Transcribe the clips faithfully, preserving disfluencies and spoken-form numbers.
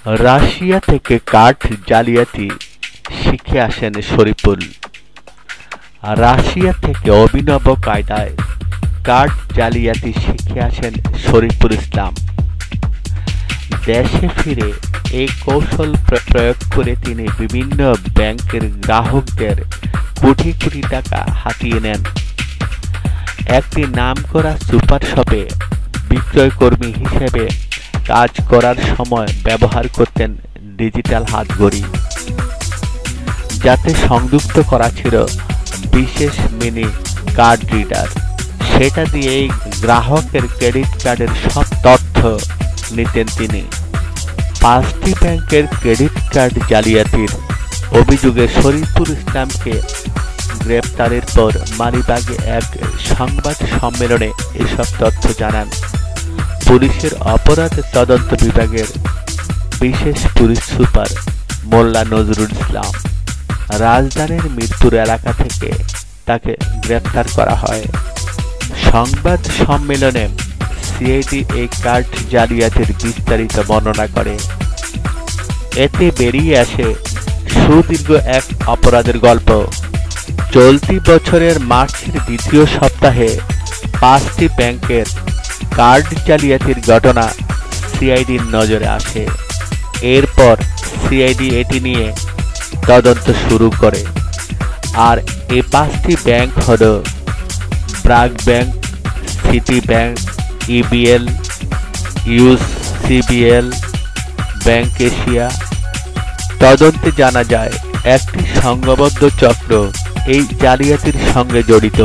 Russia থেকে কাঠ জালিয়াতি শিখে আসেন শরীফুল। রাশিয়া থেকে অভিনব কায়দায় কাঠ জালিয়াতি শিখে আসেন শরীফুল ইসলাম। দেশে ফিরে এই কৌশল প্রয়োগ করে তিনি বিভিন্ন ব্যাংকের গ্রাহকদের কোটি কোটি টাকা হাতিয়ে নেন। একটি নামকরা সুপার শপে বিক্রয়কর্মী হিসেবে কাজ করার সময় ব্যবহার করতেন ডিজিটাল হাতঘড়ি, যাতে সংযুক্ত করা ছিল বিশেষ মিনি কার্ড রিডার। সেটা দিয়েই গ্রাহকের ক্রেডিট কার্ডের সব তথ্য নিতেন তিনি। পাঁচটি ব্যাংকের ক্রেডিট কার্ড জালিয়াতির অভিযোগে শরীফুল ইসলামকে গ্রেপ্তারের পর মালিবাগে এক সংবাদ সম্মেলনে এসব তথ্য জানান পুলিশের অপরাধ তদন্ত বিভাগের বিশেষ পুলিশ সুপার মোল্লা নজরুল ইসলাম। রাজধানীর মিরপুর এলাকা থেকে তাকে গ্রেপ্তার করা হয়। সংবাদ সম্মেলনে সিআইডি এই কার্ড জালিয়াতির বিস্তারিত বর্ণনা করে। এতে বেরিয়ে আসে সুদীর্ঘ এক অপরাধের গল্প। চলতি বছরের মার্চের দ্বিতীয় সপ্তাহে পাঁচটি ব্যাংকের কার্ড জালিয়াতির ঘটনা সিআইডির নজরে আসে। এরপর সিআইডি এটি নিয়ে তদন্ত শুরু করে। আর এই পাঁচটি ব্যাংক হল BRAC Bank, City Bank, EBL, UCBL, Bank Asia. তদন্তে জানা যায় একটি সংঘবদ্ধ চক্র এই জালিয়াতির সঙ্গে জড়িত।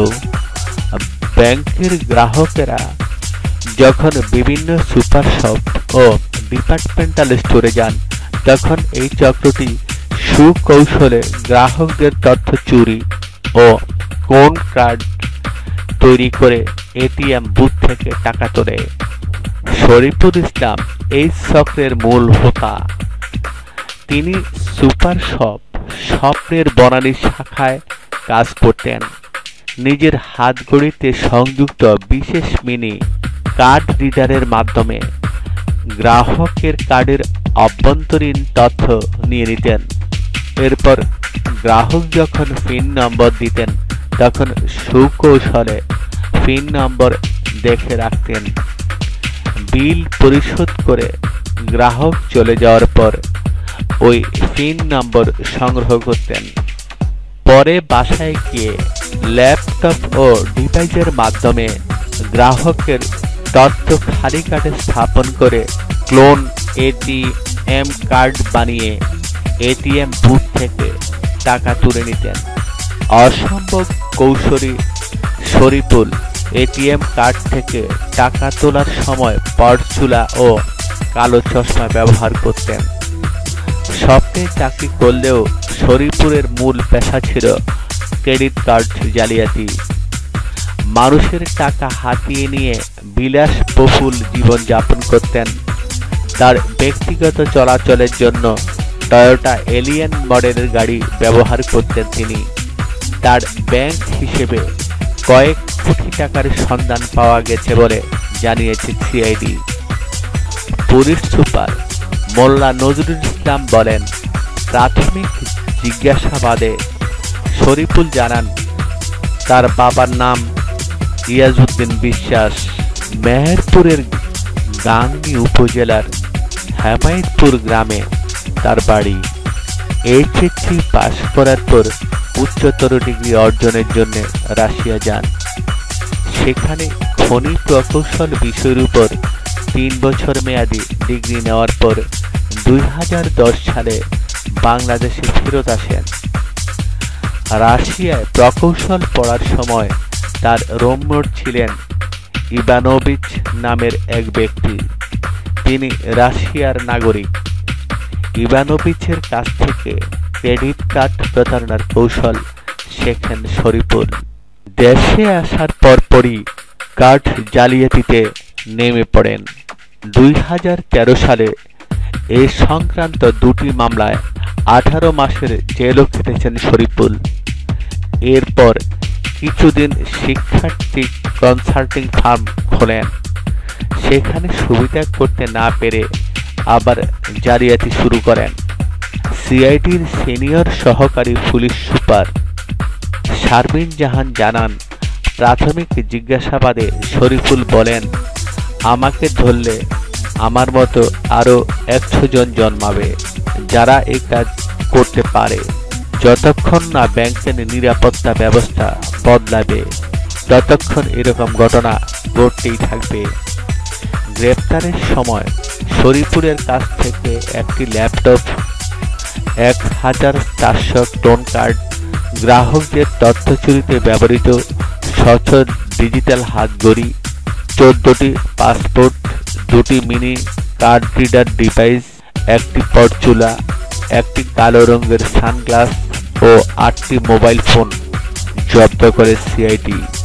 ব্যাংকের গ্রাহকেরা যখন বিভিন্ন সুপার শপ ও ডিপার্টমেন্টাল স্টোরে যান, তখন এই চক্রটি সুকৌশলে গ্রাহকদের তথ্য চুরি ও কোন কার্ড তৈরি করে এটিএম বুথ থেকে টাকা তোলে। শরীফুল ইসলাম এই চক্রের মূল হোতা। তিনি সুপার শপ স্বপ্নের বনানী শাখায় কাজ করতেন। নিজের হাতঘড়িতে সংযুক্ত বিশেষ মিনি কার্ড রিডারের মাধ্যমে গ্রাহকের কার্ডের অভ্যন্তরীণ তথ্য নিয়ে নিতেন। এরপর গ্রাহক যখন পিন নম্বর দিতেন, তখন সুকৌশলে পিন নম্বর দেখে রাখতেন। বিল পরিশোধ করে গ্রাহক চলে যাওয়ার পর ওই পিন নম্বর সংগ্রহ করতেন। পরে বাসায় গিয়ে ল্যাপটপ ও ডিভাইসের মাধ্যমে গ্রাহকের তথ্য খালি কার্ডে স্থাপন করে ক্লোন এটিএম কার্ড বানিয়ে এটিএম বুথ থেকে টাকা তুলে নিতেন। অসম্ভব কৌশলী শরীফুল এটিএম কার্ড থেকে টাকা তোলার সময় পরচুলা ও কালো চশমা ব্যবহার করতেন। স্বপ্নে চাকরি করলেও শরীফুলের মূল পেশা ছিল ক্রেডিট কার্ড জালিয়াতি। মানুষের টাকা হাতিয়ে নিয়ে বিলাসবহুল জীবনযাপন করতেন। তার ব্যক্তিগত চলাচলের জন্য টয়োটা এলিয়ন মডেলের গাড়ি ব্যবহার করতেন তিনি। তার ব্যাংক হিসেবে কয়েক কোটি টাকার সন্ধান পাওয়া গেছে বলে জানিয়েছে CID. Police super Molla Nazrul Islam বলেন, প্রাথমিক জিজ্ঞাসাবাদে শরীফুল জানান তার বাবার নাম ইয়াজউদ্দিন বিশ্বাস। মেহেরপুরের গাংনী উপজেলার হেমায়েতপুর গ্রামে তার বাড়ি। এইচএসসি পাশ করার পর উচ্চতর ডিগ্রি অর্জনের জন্য রাশিয়া যান। সেখানে খনি প্রকৌশল বিষয়ের উপর তিন বছর মেয়াদী ডিগ্রি নেওয়ার পর দুই হাজার দশ সালে বাংলাদেশে ফেরত আসেন। রাশিয়ায় প্রকৌশল পড়ার সময় তার রুমমেট ছিলেন ইভানোভিচ নামের এক ব্যক্তি। তিনি রাশিয়ার নাগরিক। ইভানোভিচের কাছ থেকে ক্রেডিট কার্ড প্রতারণার কৌশল শেখেন শরীফুল। দেশে আসার পরপরই কার্ড জালিয়াতিতে নেমে পড়েন। দুই হাজার তেরো সালে এ সংক্রান্ত দুটি মামলায় আঠারো মাসের জেলও খেটেছেন শরীফুল। এরপর কিছুদিন শিক্ষার্থী কনসাল্টিং ফার্ম খোলেন। সেখানে সুবিধা করতে না পেরে আবার জালিয়াতি শুরু করেন। সিআইডির সিনিয়র সহকারী পুলিশ সুপার শারমিন জাহান জানান, প্রাথমিক জিজ্ঞাসাবাদে শরীফুল বলেন, আমাকে ধরলে আমার মতো আরও একশো জন জন্মাবে যারা এই কাজ করতে পারে। যতক্ষণ না ব্যাংকের নিরাপত্তা ব্যবস্থা বদলাবে ততক্ষণ এরকম ঘটনা ঘটতেই থাকবে। গ্রেপ্তারের সময় শরীফুলের কাছ থেকে একটি ল্যাপটপ, এক হাজার চারশো টোন কার্ড, গ্রাহকদের তথ্য চুরিতে ব্যবহৃত স্বচ্ছ ডিজিটাল হাতঘড়ি, চোদ্দটি পাসপোর্ট, দুটি মিনি কার্ড রিডার ডিভাইস, একটি পরচুলা, একটি কালো রঙের সানগ্লাস ও আটটি মোবাইল ফোন জব্দ করে সিআইডি।